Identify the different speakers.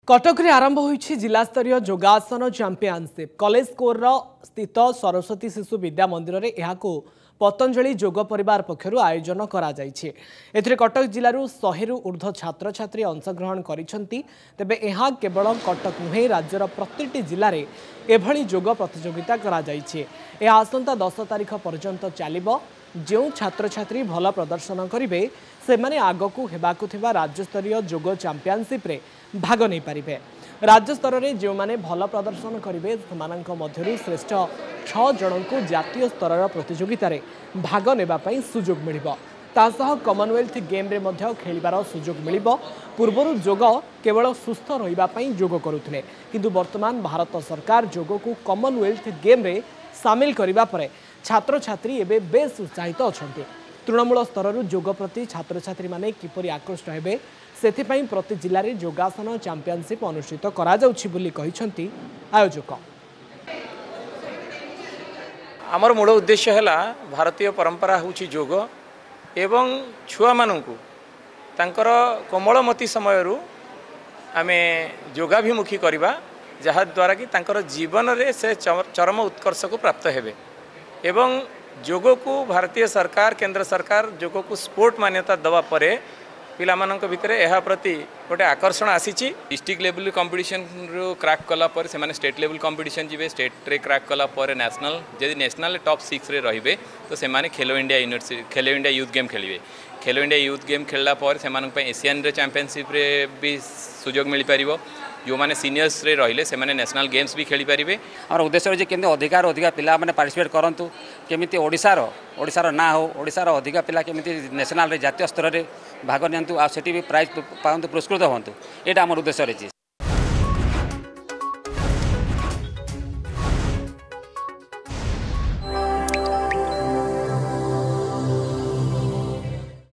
Speaker 1: कटक रे आरंभ होईछि जिला स्तरीय योगासन चैंपियनशिप कॉलेज कोर स्थित सरस्वती शिशु विद्या मंदिर रे एहाको पतंजलि योग परिवार पक्षरु आयोजन करा जायछि। एथिरे कटक जिल्लारू 100 रु ऊर्ध्व छात्र छात्री अंशग्रहण करिसंती। तेबे एहा केवल कटक नुहे राज्यर प्रतिटी जिल्ला रे एभली योग प्रतियोगिता करा जायछि। ए आसंता 10 तारिख पर्यंत चलिबो। जो छात्र छात्री भल प्रदर्शन करेंगे से माने आगकू हेबाकू थिबा राज्य स्तरीय योग चैंपियनशिप रे भाग नहीं पारिबे। राज्य स्तर में जो माने भल प्रदर्शन करेंगे सेमानंक मध्यरु श्रेष्ठ 6 जन को जातीय स्तर प्रतियोगिता रे भाग नेबा पई सुजोग मिलिबो। तासह कॉमनवेल्थ गेम रे मध्य खेलिबार सुजोग मिलिबो। पूर्वरु योग केवल सुस्थ रहिबा पई योग करुथिले, किंतु वर्तमान भारत सरकार योग को कॉमनवेल्थ गेम रे सामिल करिबा परे छात्र छात्री एबे बेस उत्साहित अछंती। तृणमूल स्तर योग प्रति छात्र छात्री माने किपरि आकृष्ट हेबे सेथिपई प्रति जिल्ला रे योगासन चैंपियनशिप अनुष्ठित करा जाउछि बोली कहिसंती आयोजक।
Speaker 2: आमर मूल उद्देश्य है भारतीय परंपरा हूँ योग एवं छुआ मानू तांकर कोमलमती समय आमे योगाभिमुखी करवा जहाद्वारा कि तांकर जीवन रे से चरम उत्कर्ष को प्राप्त हेबे। एवं योग को भारतीय सरकार केंद्र सरकार योग को स्पोर्ट मान्यता दवा परे पिला मानक भितर यह प्रति गोटे आकर्षण आसीची।
Speaker 3: डिस्ट्रिक्ट लेवल कंपटीशन रो क्रैक कला पर से माने स्टेट लेवल कंपटीशन जीवे, स्टेट रे क्रैक कला पर नेशनल जदि नेशनल टॉप 6 रे रहिबे तो से माने Khelo India university Khelo India youth game खेलिबे। खेलो इंडिया यूथ गेम खेलला पर से मानक पे एशियन रे चैंपियनशिप रे भी सुजोग मिल पारिबो। जो माने सीनियर्स रे रहिले से माने नेशनल गेम्स भी खेली पारिबे।
Speaker 4: और उद्देश्य जे केमते अधिक पिला माने पार्टिसिपेट करंतु, केमिति ओडिसार ना हो, ओडिसार अधिक पिला केमिति नेशनल रे जातीय स्तर रे भाग नियंतु आ सेठी भी प्राइज पाउंतु, पुरस्कृत होंतु, एटा हमर उद्देश्य रही।